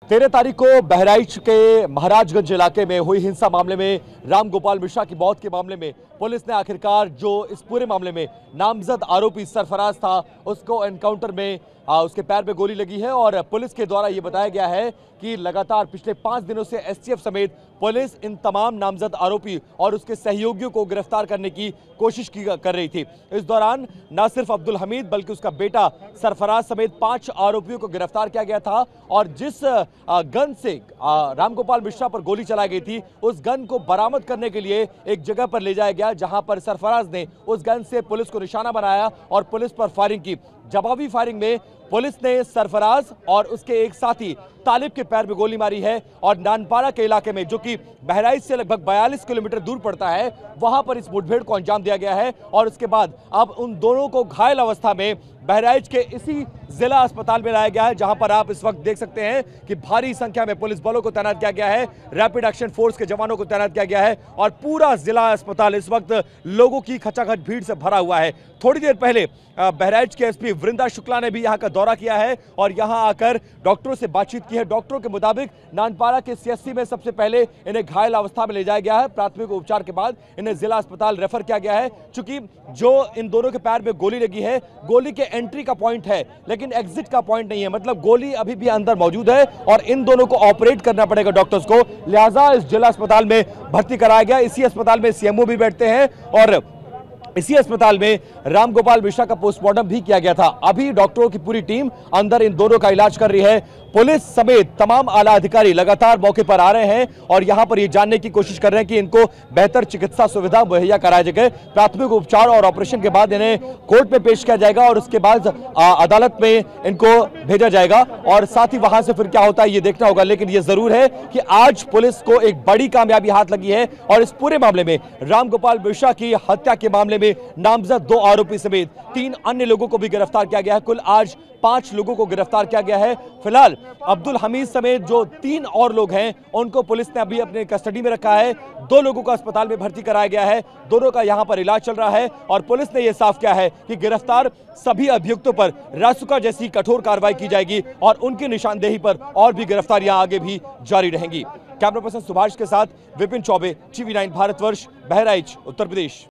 13 तारीख को बहराइच के महाराजगंज इलाके में हुई हिंसा मामले में रामगोपाल मिश्रा की मौत के मामले में पुलिस ने आखिरकार जो इस पूरे मामले में नामजद आरोपी सरफराज था उसको एनकाउंटर में उसके पैर में गोली लगी है और पुलिस के द्वारा यह बताया गया है कि लगातार पिछले 5 दिनों से एसटीएफ समेत पुलिस इन तमाम नामजद आरोपी और उसके सहयोगियों को गिरफ्तार करने की कोशिश कर रही थी। इस दौरान न सिर्फ अब्दुल हमीद बल्कि उसका बेटा सरफराज समेत 5 आरोपियों को गिरफ्तार किया गया था और जिस गन से रामगोपाल मिश्रा पर गोली चलाई गई थी उस गन को बरामद करने के लिए एक जगह पर ले जाया गया, जहां पर सरफराज ने उस गन से पुलिस को निशाना बनाया और पुलिस पर फायरिंग की। जवाबी फायरिंग में पुलिस ने सरफराज और उसके एक साथी तालिब के पैर में गोली मारी है और नानपाड़ा के इलाके में, जो कि बहराइच से लगभग 42 किलोमीटर दूर पड़ता है, वहां पर इस मुठभेड़ को अंजाम दिया गया है और उसके बाद अब उन दोनों को घायल अवस्था में बहराइच के इसी जिला अस्पताल में लाया गया है, जहां पर आप इस वक्त देख सकते हैं कि भारी संख्या में पुलिस बलों को तैनात किया गया है, रैपिड एक्शन फोर्स के जवानों को तैनात किया गया है और पूरा जिला अस्पताल इस वक्त लोगों की खचाखच भीड़ से भरा हुआ है। थोड़ी देर पहले बहराइच के एसपी वृंदा शुक्ला ने भी यहां का दौरा किया है और यहां आकर डॉक्टरों से बातचीत की है। डॉक्टरों के मुताबिक नानपाड़ा के सीएचसी में सबसे पहले इन्हें घायल अवस्था में ले जाया गया है, प्राथमिक उपचार के बाद इन्हें जिला अस्पताल रेफर किया गया है। चूंकि जो इन दोनों के पैर में गोली लगी है, गोली के एंट्री का पॉइंट है लेकिन एग्जिट का पॉइंट नहीं है, मतलब गोली अभी भी अंदर मौजूद है और इन दोनों को ऑपरेट करना पड़ेगा डॉक्टर्स को, लिहाजा इस जिला अस्पताल में भर्ती कराया गया। इसी अस्पताल में सीएमओ भी बैठते हैं और इसी अस्पताल में रामगोपाल मिश्रा का पोस्टमार्टम भी किया गया था। अभी डॉक्टरों की पूरी टीम अंदर इन दोनों का इलाज कर रही है। पुलिस समेत तमाम आला अधिकारी लगातार मौके पर आ रहे हैं और यहां पर यह जानने की कोशिश कर रहे हैं कि इनको बेहतर चिकित्सा सुविधा मुहैया कराई जाए। प्राथमिक उपचार और ऑपरेशन के बाद इन्हें कोर्ट में पेश किया जाएगा और उसके बाद अदालत में इनको भेजा जाएगा और साथ ही वहां से फिर क्या होता है ये देखना होगा। लेकिन यह जरूर है कि आज पुलिस को एक बड़ी कामयाबी हाथ लगी है और इस पूरे मामले में रामगोपाल मिश्रा की हत्या के मामले में नामजद 2 आरोपी समेत 3 अन्य लोगों को भी गिरफ्तार किया गया है। कुल आज 5 लोगों को गिरफ्तार किया गया है। फिलहाल अब्दुल हमीद समेत जो 3 और लोग हैं उनको पुलिस ने अभी अपने कस्टडी में रखा है। 2 लोगों को अस्पताल में भर्ती कराया गया है, दोनों का यहां पर इलाज चल रहा है और पुलिस ने यह साफ किया है कि गिरफ्तार सभी अभियुक्तों पर रासुका जैसी कठोर कार्रवाई की जाएगी और उनकी निशानदेही पर और भी गिरफ्तारियां आगे भी जारी रहेंगी। कैमरा पर्सन सुभाष के साथ विपिन चौबे, टीवी 9 भारतवर्ष, बहराइच, उत्तर प्रदेश।